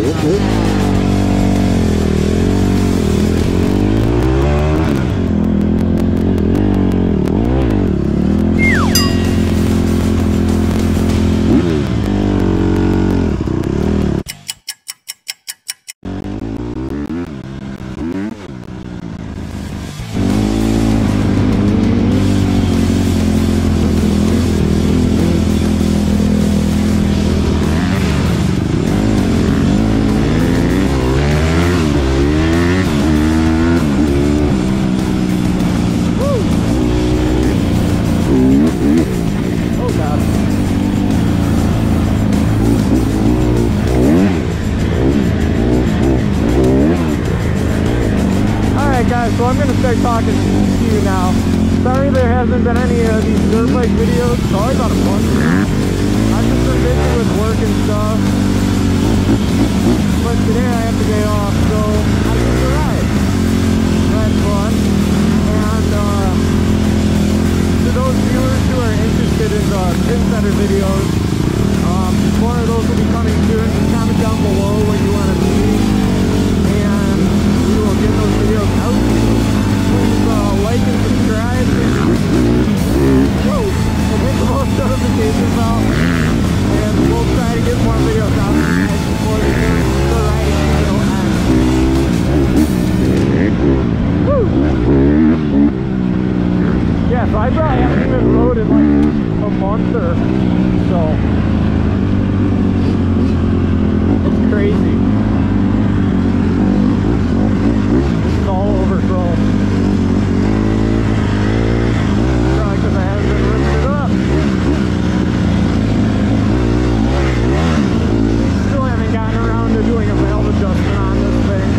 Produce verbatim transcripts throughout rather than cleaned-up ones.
So I'm going to start talking to you now. Sorry there hasn't been any of these dirt bike videos. Sorry about a month. I've just been busy with work and stuff. But today I have the day off, so I get to ride. That's fun. And uh, to those viewers who are interested in the Pin Center videos, um, more of those will be coming soon. Just comment down below what you want to see. And we will get those videos out to you. Please uh, like and subscribe. Woo! And hit the most notifications bell. And we'll try to get more videos out to you guys before the, the riding video ends. Woo! Yeah, so I probably haven't even rode in like a month or so. It's crazy. All overgrown. Probably because I haven't been ripping it up. Still haven't gotten around to doing a valve adjustment on this thing.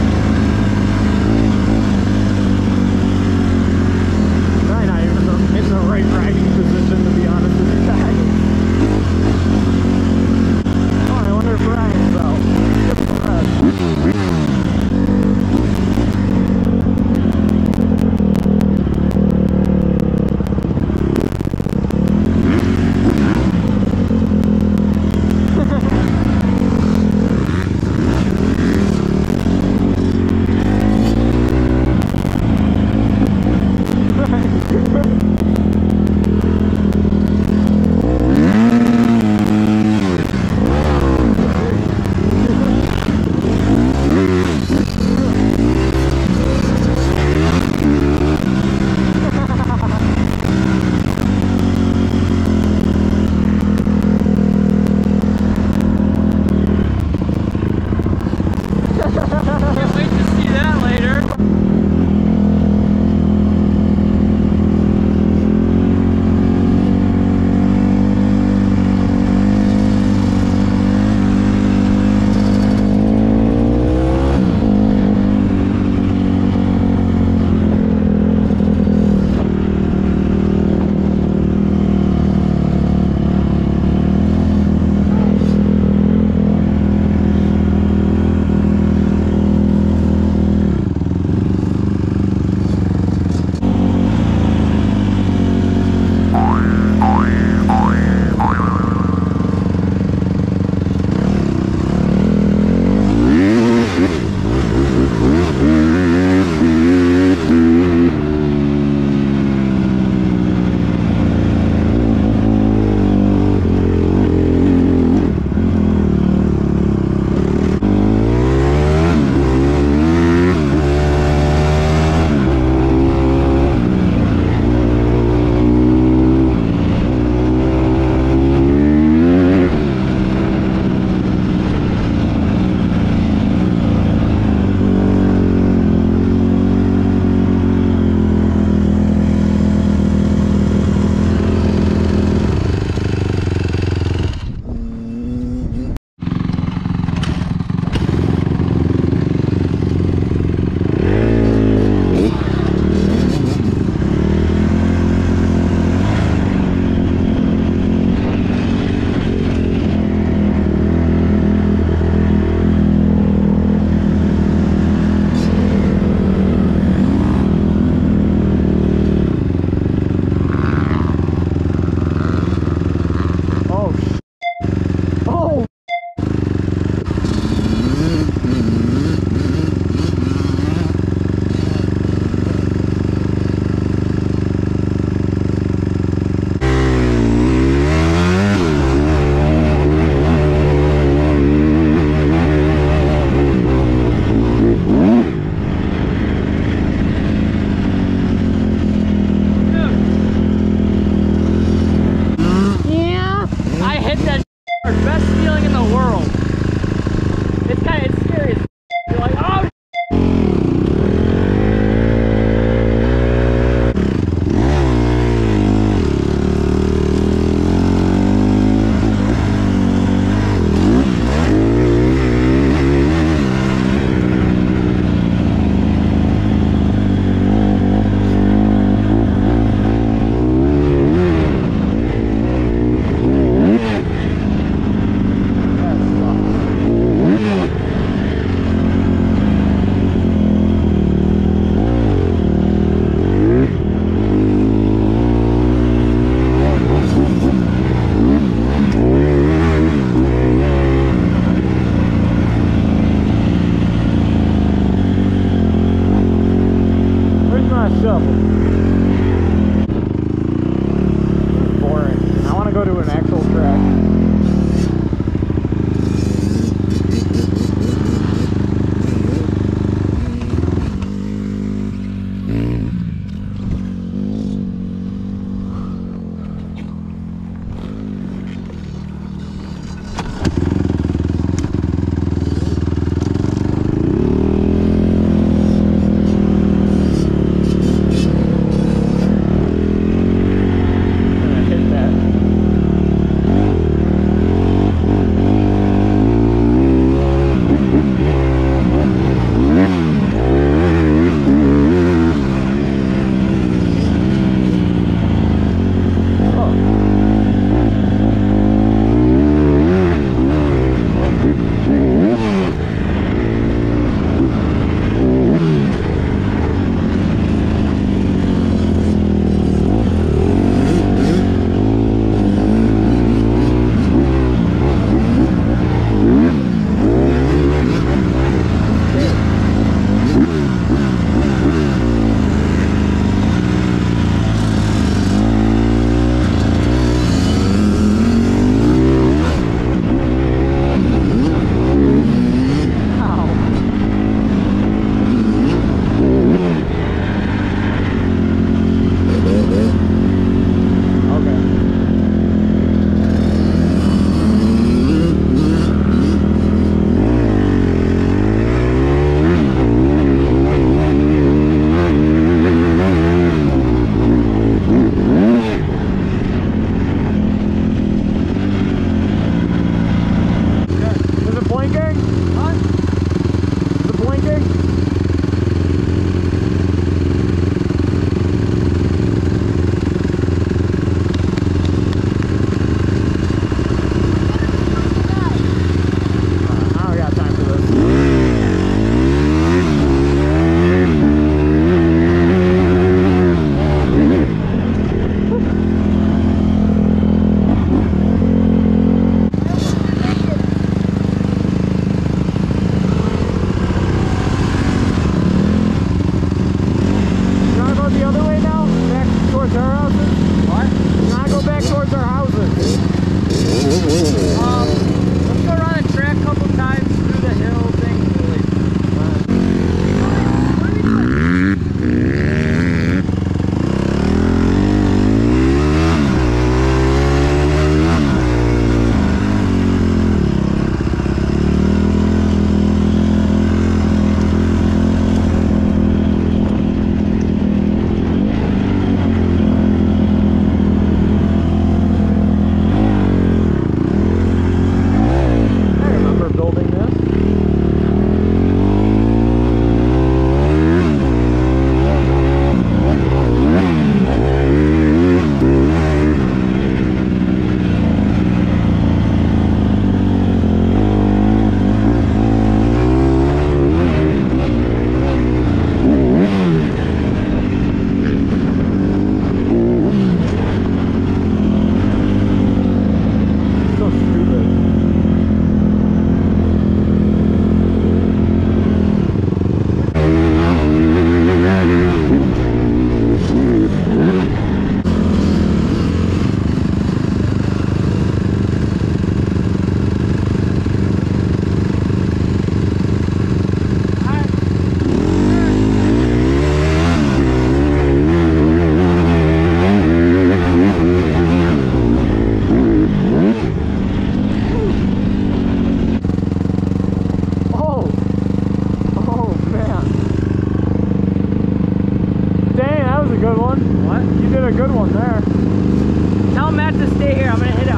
Probably not even in the right riding position, to be honest with you guys. Oh, I wonder if Ryan's out. best feeling in the world. It's kind of, it's scary. You're like, oh,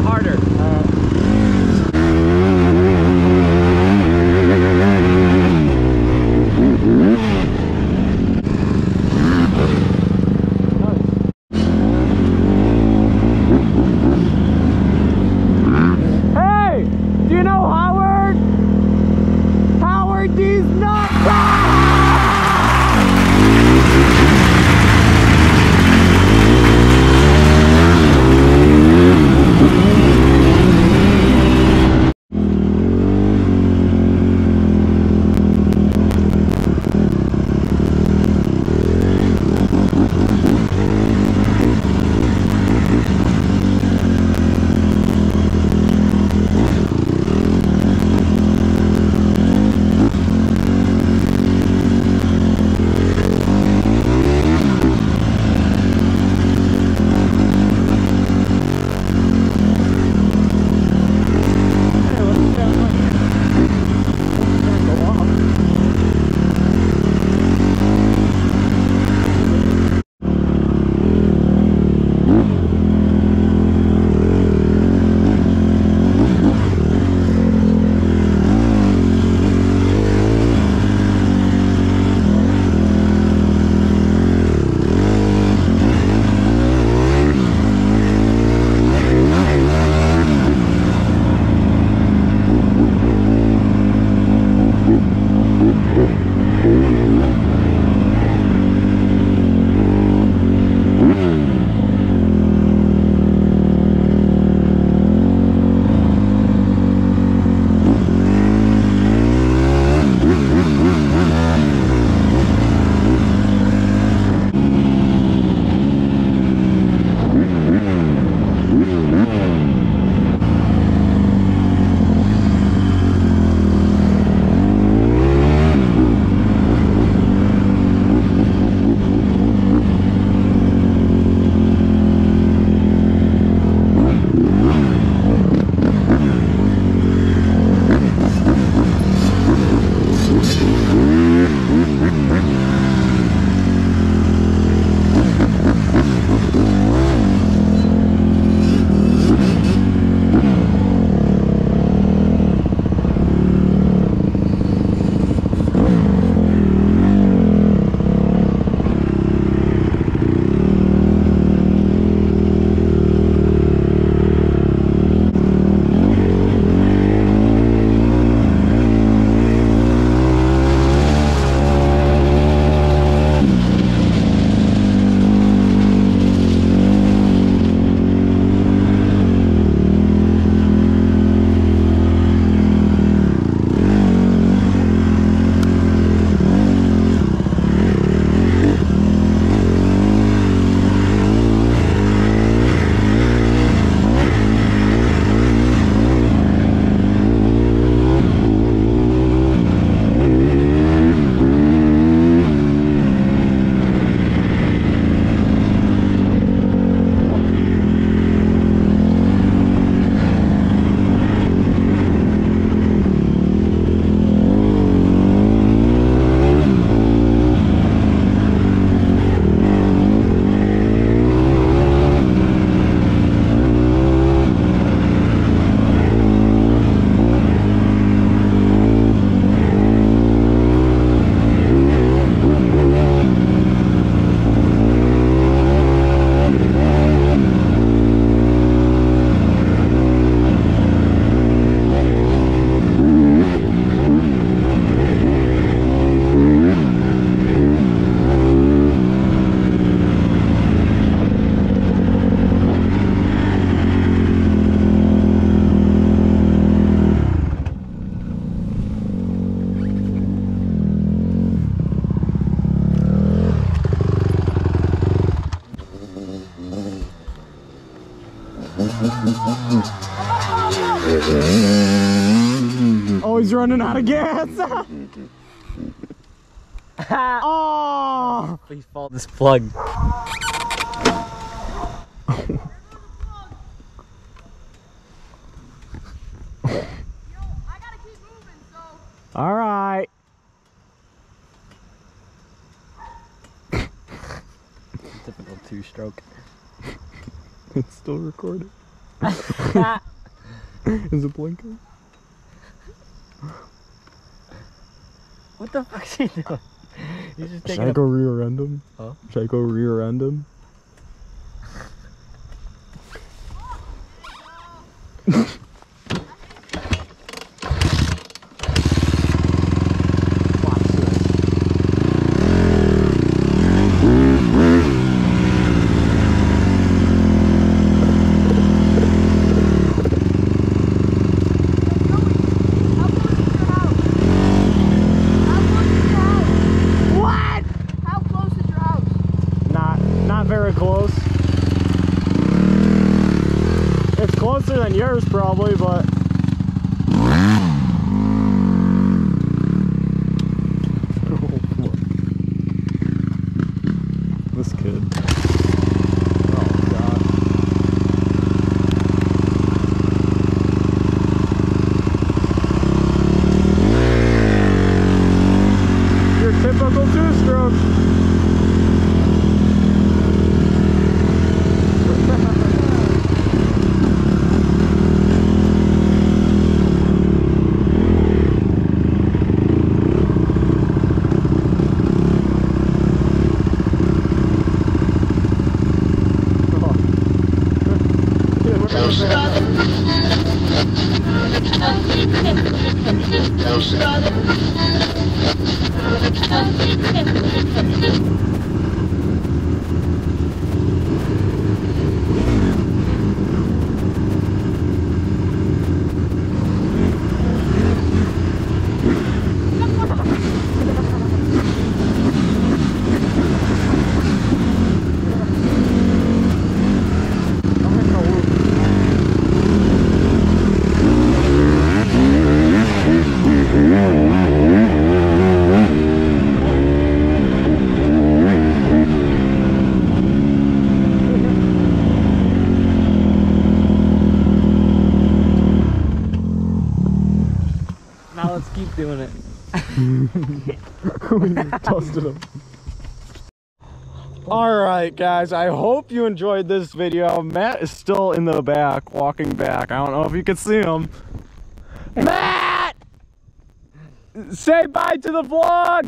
harder. Uh, Hey! Do you know Howard? Howard, these nuts! Oh, he's running out of gas. Oh! Please follow this plug. All right. Typical two-stroke. It's still recording. Is it blinking? What the fuck is he doing? He's just Should taking I a... go rear end him? Huh? Should I go rear end him? Very close. It's closer than yours probably, but this kid. Oh god. Your typical two-stroke. Now let's keep doing it. We toasted him. Alright guys, I hope you enjoyed this video. Matt is still in the back, walking back. I don't know if you can see him. Matt! Say bye to the vlog!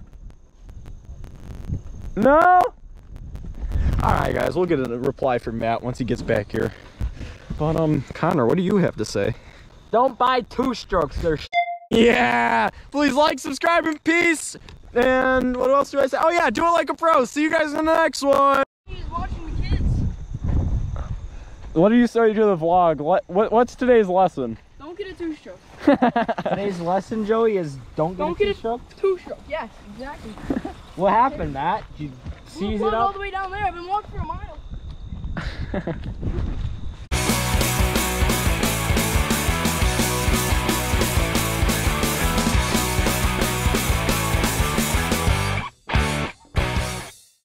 No? Alright guys, we'll get a reply from Matt once he gets back here. But um, Connor, what do you have to say? Don't buy two-strokes, they're sh Yeah! Please like, subscribe, and peace! And what else do I say? Oh yeah, do it like a pro. See you guys in the next one. He's watching the kids. What do you say to the vlog? What, what what's today's lesson? Don't get a two-stroke. Today's lesson, Joey, is don't get Don't a get two-stroke. a two-stroke. Yes, exactly. What happened, Matt? Did you We'll seize put it it all up? the way down there. I've been walking for a mile.